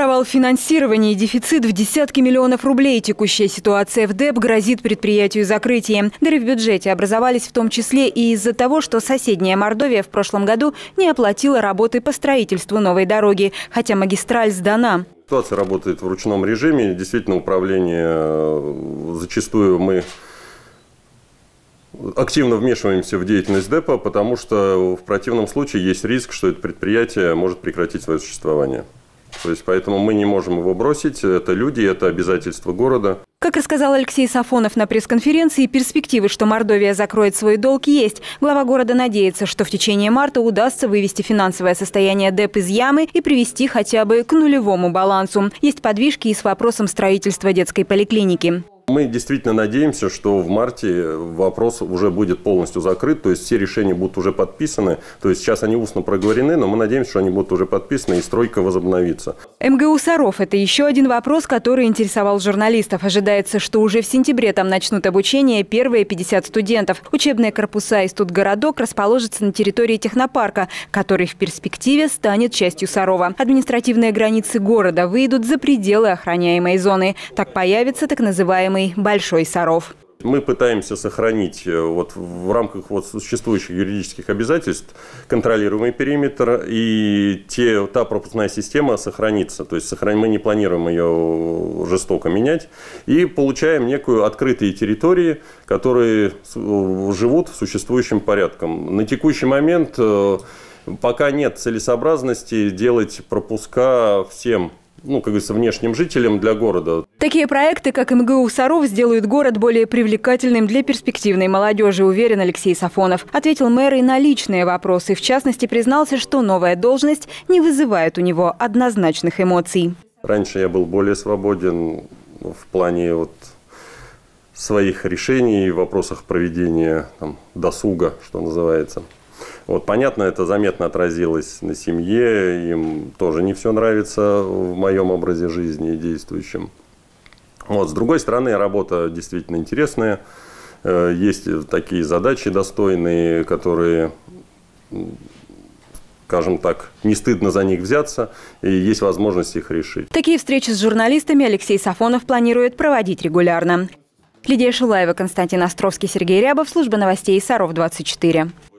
Провал финансирования и дефицит в десятки миллионов рублей. Текущая ситуация в ДЭП грозит предприятию закрытием. Дыры в бюджете образовались в том числе и из-за того, что соседняя Мордовия в прошлом году не оплатила работы по строительству новой дороги, хотя магистраль сдана. Ситуация работает в ручном режиме. Действительно, управление зачастую мы активно вмешиваемся в деятельность ДЭПа, потому что в противном случае есть риск, что это предприятие может прекратить свое существование. То есть, поэтому мы не можем его бросить. Это люди, это обязательства города. Как рассказал Алексей Сафонов на пресс-конференции, перспективы, что Мордовия закроет свой долг, есть. Глава города надеется, что в течение марта удастся вывести финансовое состояние ДЭП из ямы и привести хотя бы к нулевому балансу. Есть подвижки и с вопросом строительства детской поликлиники. Мы действительно надеемся, что в марте вопрос уже будет полностью закрыт, то есть все решения будут уже подписаны. То есть сейчас они устно проговорены, но мы надеемся, что они будут уже подписаны и стройка возобновится. МГУ «Саров» – это еще один вопрос, который интересовал журналистов. Ожидается, что уже в сентябре там начнут обучение первые 50 студентов. Учебные корпуса и студгородок расположатся на территории технопарка, который в перспективе станет частью Сарова. Административные границы города выйдут за пределы охраняемой зоны. Так появится так называемый Большой Саров. Мы пытаемся сохранить в рамках существующих юридических обязательств контролируемый периметр, и та пропускная система сохранится. То есть мы не планируем ее жестоко менять. И получаем некую открытые территории, которые живут существующим порядком. На текущий момент пока нет целесообразности делать пропуска всем, как говорится, внешним жителям для города. Такие проекты, как МГУ «Саров», сделают город более привлекательным для перспективной молодежи, уверен Алексей Сафонов. Ответил мэр и на личные вопросы. В частности, признался, что новая должность не вызывает у него однозначных эмоций. Раньше я был более свободен в плане своих решений в вопросах проведения досуга, что называется. Понятно, это заметно отразилось на семье, им тоже не все нравится в моем образе жизни действующем. С другой стороны, работа действительно интересная, есть такие задачи достойные, которые, скажем так, не стыдно за них взяться, и есть возможность их решить. Такие встречи с журналистами Алексей Сафонов планирует проводить регулярно. Лидия Шулаева, Константин Островский, Сергей Рябов, служба новостей Саров 24.